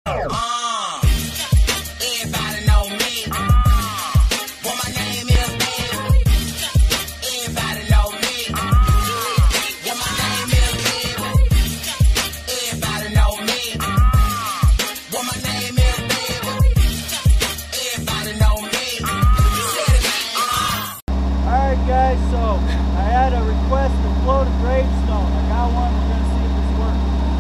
Everybody know me. What my name is, baby. Everybody know me. What my name is, baby. Everybody know me. What my name is, baby. Everybody know me. Alright guys, so I had a request to float a gravestone. I got one, we're gonna see if this works.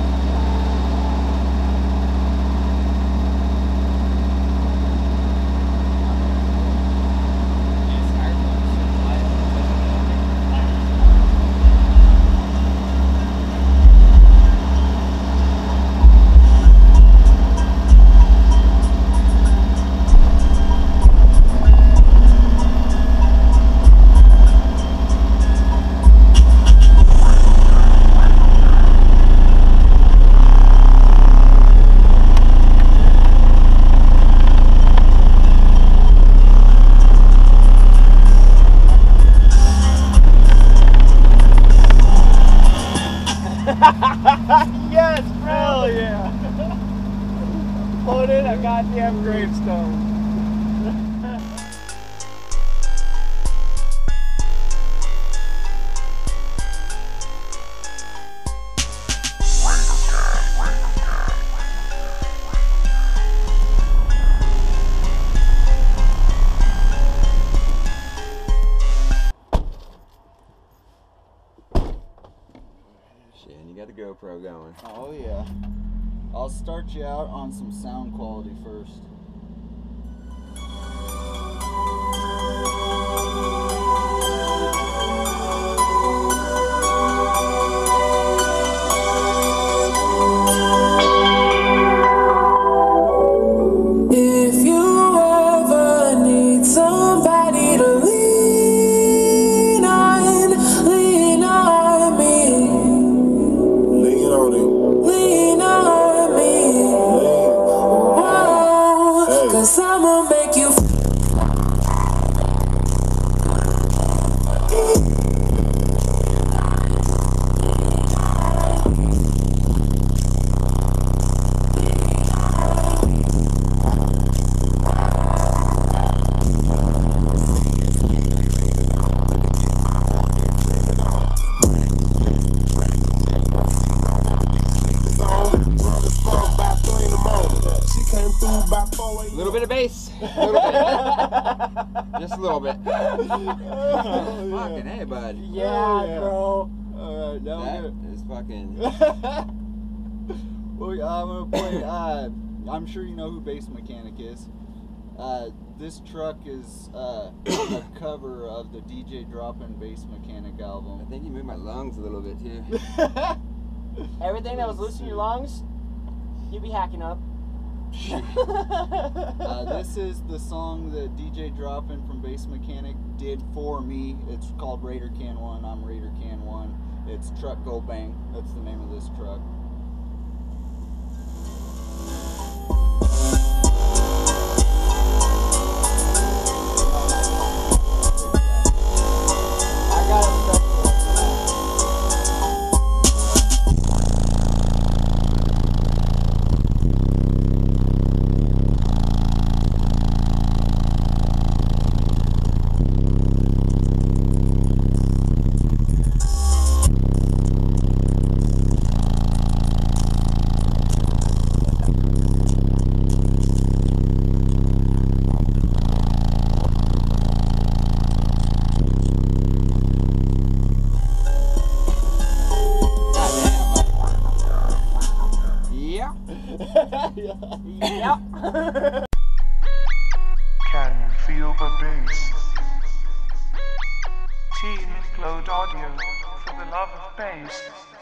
Yes, bro! Hell yeah! Floated a goddamn gravestone. Shit, and you got the GoPro going. Oh yeah. I'll start you out on some sound quality first. If you ever need somebody to lean on me. Lean on it. Lean on me. Whoa, Hey. 'cause I'ma make you A little bit of bass. A little bit. Just a little bit. Fucking hey, bud. Yeah, bro. Alright, now That we're gonna... is fucking. Well, I'm gonna play, I'm sure you know who Bass Mechanic is. This truck is a cover of the DJ Drop-In Bass Mechanic I album. think you moved my lungs a little bit too. Everything that was loose in your lungs, you'd be hacking up. This is the song that DJ Drop-In from Bass Mechanic did for me. It's called Raider Can 1. I'm Raider Can 1. It's Truck Go Bang. That's the name of this truck. I got it stuck. Yep. Can you feel the bass? Team Load Audio for the love of bass.